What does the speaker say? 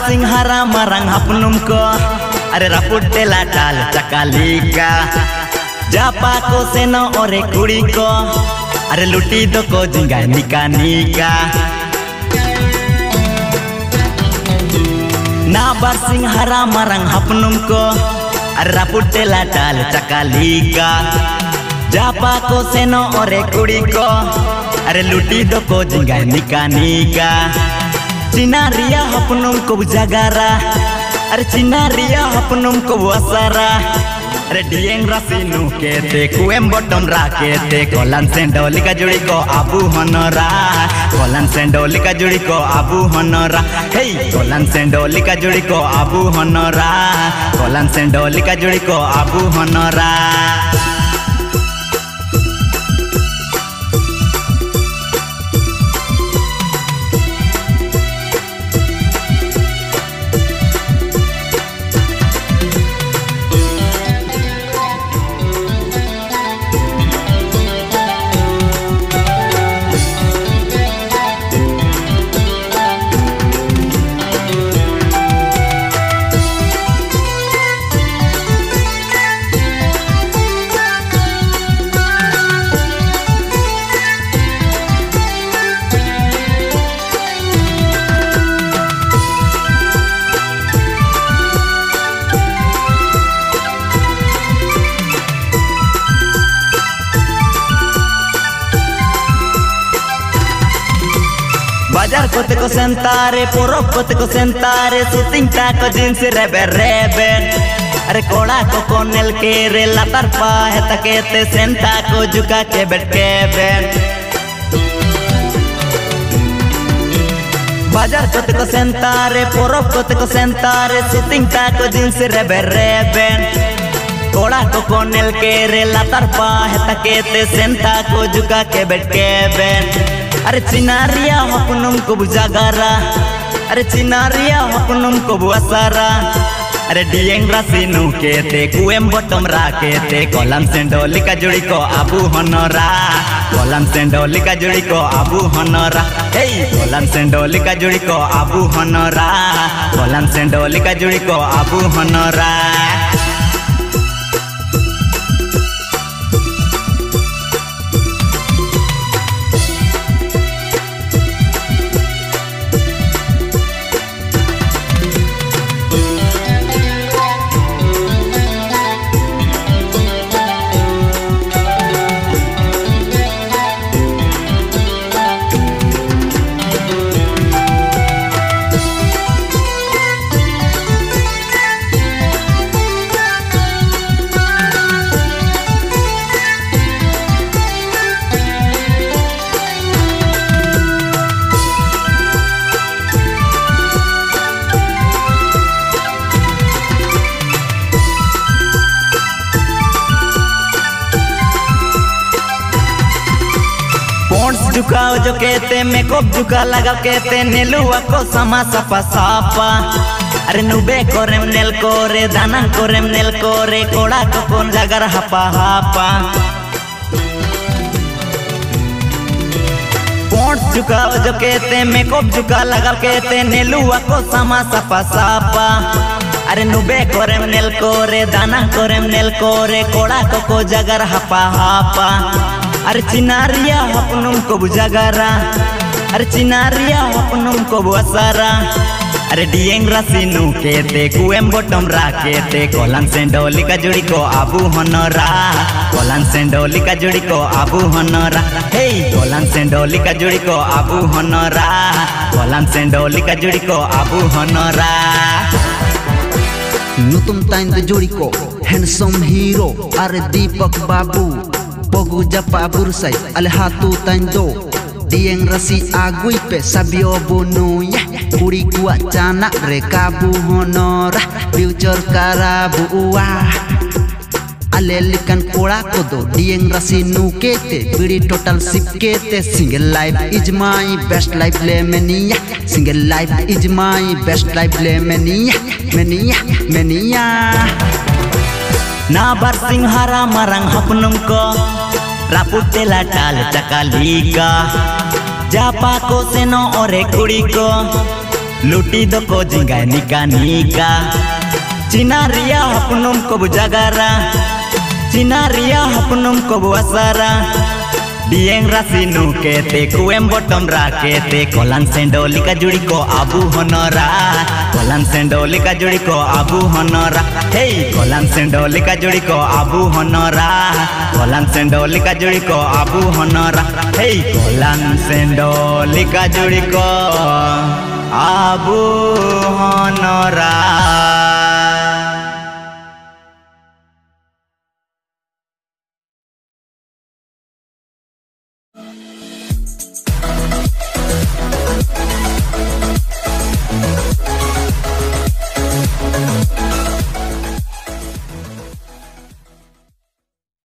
सिंहारा marang hapnum ko are raput tela tal chakalika japa ko seno ore kuri ko are luti do ko jinga nika nika na bar singhara marang hapnum ko are raput tela tal chakalika japa ko seno ore kuri ko are luti do ko jinga nika nika Cina ria hapnum ko bujagara are Cina ria hapnum ko wasara are dieng rasinu kete kuem bottom rakete kolan sendoli ka judi ko abu honora kolan sendoli ka judi ko abu honora hey kolan sendoli ka judi ko abu honora kolan sendoli ka judi ko abu honora Bajar kote ko sentare, porok kote ko sentare, shooting ta ko jeans rebe rebe. Are koda ko konel kere latar pa heta kete senta ko juka ke bet ke ben. Bajar kote ko sentare, porok kote ko sentare, shooting ta ko jeans rebe rebe. Koda ko konel kere latar pa heta kete senta ko juka ke bet ke ben. Are Cinaria hapnum ko bujagara are Cinaria hapnum ko buasara are dieng rasinu kete kuem bottom rakete kolam sendoli ka judi ko abu honora kolam sendoli ka judi ko abu honora hey kolam sendoli ka judi ko abu honora kolam sendoli ka judi ko abu honora जुकाओ जो कहते makeup जुका लगा कहते नेलुआ को समा सफा सापा अरे नुबे कोरेम nail कोरे दाना कोरेम नेल कोरे कोड़ा को कौन जगर हपा हपा पोंट जुकाओ जो कहते मेकअप जुका लगा कहते नेलुआ को समा सफा सापा अरे नुबे कोरेम नेल कोरे दाना कोरेम नेल कोरे कोड़ा को जगर हपा हपा अरे Cinaria hapnum ko bujagara are Cinaria hapnum ko buasara are dieng rasinu kete kuem bottom rakete kolan sendoli ka judi ko abu honora kolan sendoli ka judi ko abu honora hey kolan sendoli ka judi ko abu honora kolan sendoli ka judi ko abu honora nutum tain de judi ko handsome hero are Deepak Babu Pogu japa bursai alhatu tando dieng rasi agui pe sabio bonuya kuri gua cana rekabu honora future karabu wa alelikan koda kodo dieng rasi nukete biri total sipkete single life is my best life lemenia single life is my best life lemenia menia menia na bar singhara marang hapnum ko raput tela tal chakalika japa ko seno ore kuri ko लुटी दो को जिंगाय निका निका चिनारिया हपनुम को बुजागारा चिनारिया हपनुम को बुआसारा डिएंग राशि नु केते कुएम बटम राकेते कोलन सेंडोली का जुड़ी को आबू होनरा कोलन सेंडोली का जुड़ी को आबू होनरा हे कोलन सेंडोली का जुड़ी को आबू होनरा कोलन सेंडोली का जुड़ी को आबू होनरा हे कोलन सेंडोली का जुड़ी को आबू